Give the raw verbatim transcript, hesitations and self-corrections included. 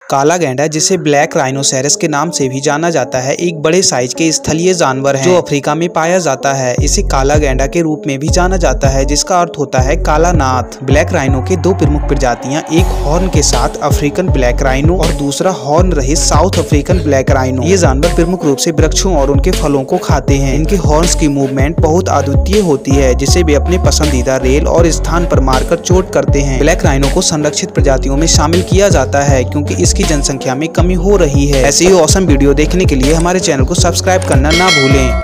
काला गैंडा, जिसे ब्लैक राइनोसेरस के नाम से भी जाना जाता है, एक बड़े साइज के स्थलीय जानवर है जो अफ्रीका में पाया जाता है। इसे काला गैंडा के रूप में भी जाना जाता है, जिसका अर्थ होता है काला नाथ। ब्लैक राइनो के दो प्रमुख प्रजातियां, एक हॉर्न के साथ अफ्रीकन ब्लैक राइनो और दूसरा हॉर्न रहित साउथ अफ्रीकन ब्लैक राइनो। ये जानवर प्रमुख रूप से वृक्षों और उनके फलों को खाते हैं। इनके हॉर्न्स की मूवमेंट बहुत अद्वितीय होती है, जिसे वे अपने पसंदीदा रेल और स्थान पर मारकर चोट करते हैं। ब्लैक राइनो को संरक्षित प्रजातियों में शामिल किया जाता है क्योंकि इसकी जनसंख्या में कमी हो रही है। ऐसे ही ऑसम वीडियो देखने के लिए हमारे चैनल को सब्सक्राइब करना ना भूलें।